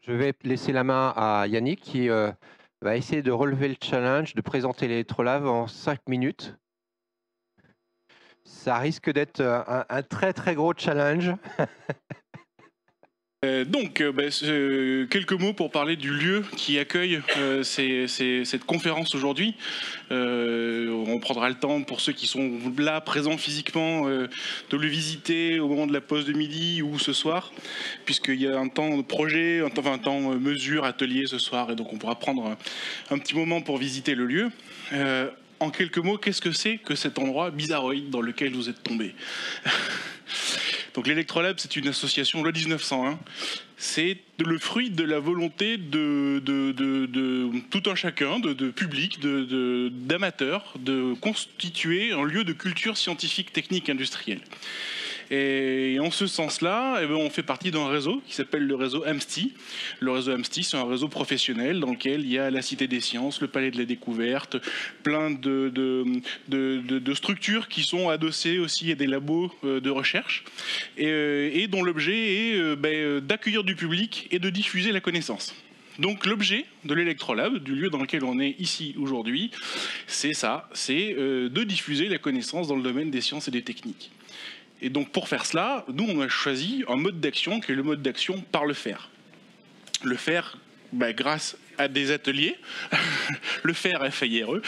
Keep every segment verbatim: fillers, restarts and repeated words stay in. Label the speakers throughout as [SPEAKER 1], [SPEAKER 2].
[SPEAKER 1] Je vais laisser la main à Yannick qui euh, va essayer de relever le challenge, de présenter l'électrolab en cinq minutes. Ça risque d'être euh, un, un très très gros challenge.
[SPEAKER 2] Euh, donc, euh, bah, euh, quelques mots pour parler du lieu qui accueille euh, ces- ces- cette conférence aujourd'hui. Euh, on prendra le temps, pour ceux qui sont là, présents physiquement, euh, de le visiter au moment de la pause de midi ou ce soir, puisqu'il y a un temps de projet, un temps, enfin, un temps euh, mesure, atelier ce soir, et donc on pourra prendre un, un petit moment pour visiter le lieu. Euh, en quelques mots, qu'est-ce que c'est que cet endroit bizarroïde dans lequel vous êtes tombé? Donc l'Electrolab, c'est une association loi dix-neuf cent un. C'est le fruit de la volonté de, de, de, de tout un chacun, de, de public, d'amateurs, de, de, de constituer un lieu de culture scientifique, technique, industrielle. Et en ce sens-là, eh bien, on fait partie d'un réseau qui s'appelle le réseau AMSTI. Le réseau AMSTI, c'est un réseau professionnel dans lequel il y a la Cité des Sciences, le Palais de la Découverte, plein de, de, de, de, de structures qui sont adossées aussi à des labos de recherche et, et dont l'objet est ben, d'accueillir du public et de diffuser la connaissance. Donc l'objet de l'Electrolab, du lieu dans lequel on est ici aujourd'hui, c'est ça, c'est euh, de diffuser la connaissance dans le domaine des sciences et des techniques. Et donc pour faire cela, nous on a choisi un mode d'action qui est le mode d'action par le faire. Le faire bah, grâce à des ateliers, le faire F I R E,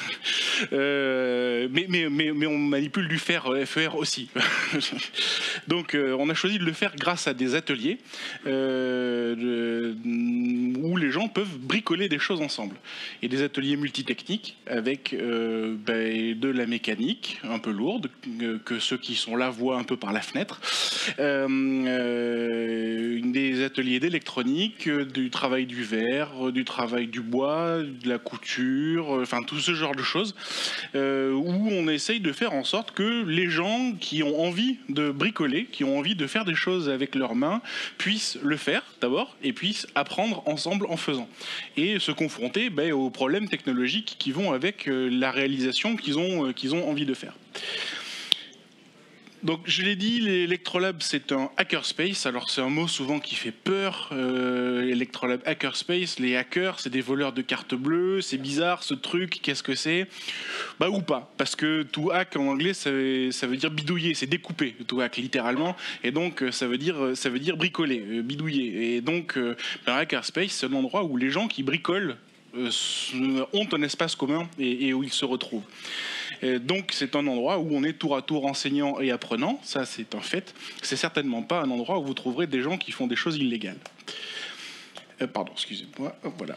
[SPEAKER 2] euh, mais, mais, mais, mais on manipule du faire F E R aussi. Donc euh, on a choisi de le faire grâce à des ateliers euh, de, où les gens peuvent bricoler des choses ensemble. Et des ateliers multitechniques avec euh, ben, de la mécanique un peu lourde, euh, que ceux qui sont là voient un peu par la fenêtre, euh, euh, des ateliers d'électronique, euh, du travail du verre, du travail du bois, de la couture, euh, enfin tout ce genre de choses, euh, où on essaye de faire en sorte que les gens qui ont envie de bricoler, qui ont envie de faire des choses avec leurs mains, puissent le faire d'abord et puissent apprendre ensemble en faisant. Et se confronter ben, aux problèmes technologiques qui vont avec euh, la réalisation qu'ils ont, euh, qu'ils ont envie de faire. Donc je l'ai dit, l'Electrolab c'est un hackerspace. Alors c'est un mot souvent qui fait peur. Euh, Electrolab hackerspace, les hackers c'est des voleurs de cartes bleues, c'est bizarre ce truc, qu'est-ce que c'est? Bah ou pas, parce que to hack en anglais ça, ça veut dire bidouiller, c'est découper, to hack littéralement, et donc ça veut dire, ça veut dire bricoler, bidouiller. Et donc euh, un hackerspace c'est un endroit où les gens qui bricolent euh, ont un espace commun et, et où ils se retrouvent. Et donc c'est un endroit où on est tour à tour enseignant et apprenant, ça c'est un fait. C'est certainement pas un endroit où vous trouverez des gens qui font des choses illégales. Euh, pardon, excusez-moi, voilà.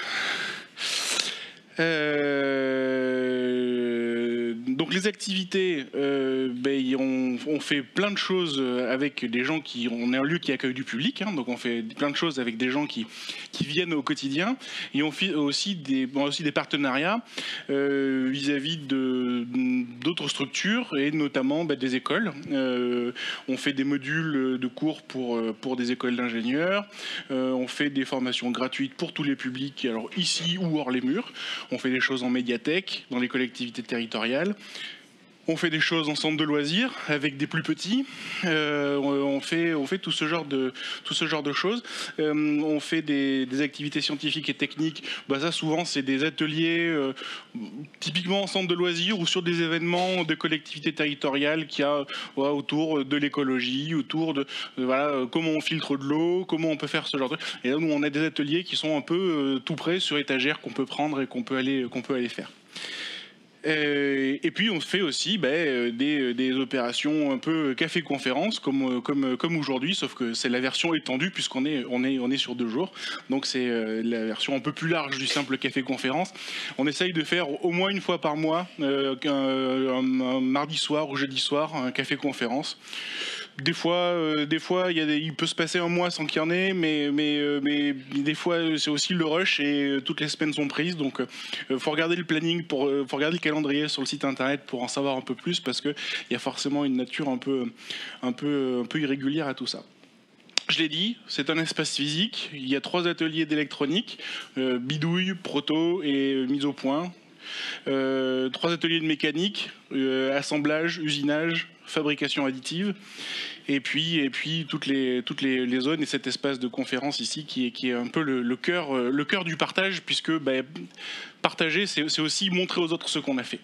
[SPEAKER 2] Euh, donc les activités, euh, ben, on, on fait plein de choses avec des gens qui, on est un lieu qui accueille du public, hein, donc on fait plein de choses avec des gens qui, qui viennent au quotidien, et on fait aussi des, bon, aussi des partenariats euh, vis-à-vis de, d'autres structures et notamment ben, des écoles. Euh, on fait des modules de cours pour, pour des écoles d'ingénieurs, euh, on fait des formations gratuites pour tous les publics, alors ici ou hors les murs. On fait des choses en médiathèque, dans les collectivités territoriales. On fait des choses en centre de loisirs avec des plus petits. Euh, on, fait, on fait tout ce genre de, tout ce genre de choses. Euh, on fait des, des activités scientifiques et techniques. Bah ça, souvent, c'est des ateliers euh, typiquement en centre de loisirs ou sur des événements de collectivités territoriales qui a ouais, autour de l'écologie, autour de, de voilà, comment on filtre de l'eau, comment on peut faire ce genre de... Et là, nous, on a des ateliers qui sont un peu euh, tout près sur étagère qu'on peut prendre et qu'on peut aller, qu'on peut aller faire. Et puis on fait aussi ben, des, des opérations un peu café-conférence comme, comme, comme aujourd'hui, sauf que c'est la version étendue puisqu'on est, on est, on est sur deux jours. Donc c'est la version un peu plus large du simple café-conférence. On essaye de faire au moins une fois par mois, euh, un, un, un mardi soir ou jeudi soir, un café-conférence. Des fois, euh, des fois il, y a des, il peut se passer un mois sans qu'il y en ait, mais, mais, euh, mais des fois, c'est aussi le rush et euh, toutes les semaines sont prises. Donc, il euh, faut regarder le planning, pour, euh, faut regarder le calendrier sur le site internet pour en savoir un peu plus parce qu'il y a forcément une nature un peu, un peu, un peu irrégulière à tout ça. Je l'ai dit, c'est un espace physique. Il y a trois ateliers d'électronique, euh, bidouille, proto et mise au point. Euh, trois ateliers de mécanique, euh, assemblage, usinage, fabrication additive. et puis, et puis toutes, les, toutes les, les zones et cet espace de conférence ici qui est, qui est un peu le, le, cœur, le cœur du partage, puisque bah, partager, c'est aussi montrer aux autres ce qu'on a fait.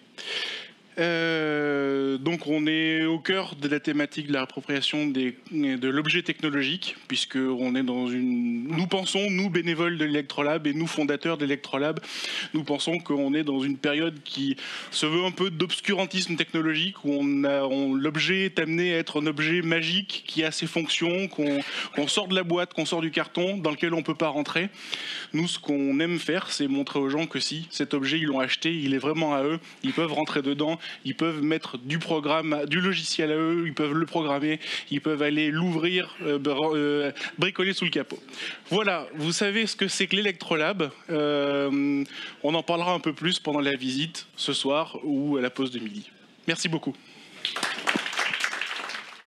[SPEAKER 2] Euh, donc on est au cœur de la thématique de la réappropriation des, de l'objet technologique, puisque on est dans une, nous pensons, nous bénévoles de l'Electrolab et nous fondateurs de l'Electrolab, nous pensons qu'on est dans une période qui se veut un peu d'obscurantisme technologique, où on a, on, l'objet est amené à être un objet magique qui a ses fonctions, qu'on qu'on sort de la boîte, qu'on sort du carton, dans lequel on ne peut pas rentrer. Nous, ce qu'on aime faire, c'est montrer aux gens que si cet objet, ils l'ont acheté, il est vraiment à eux, ils peuvent rentrer dedans. Ils peuvent mettre du programme, du logiciel à eux, ils peuvent le programmer, ils peuvent aller l'ouvrir, euh, euh, bricoler sous le capot. Voilà, vous savez ce que c'est que l'Electrolab. Euh, on en parlera un peu plus pendant la visite ce soir ou à la pause de midi. Merci beaucoup.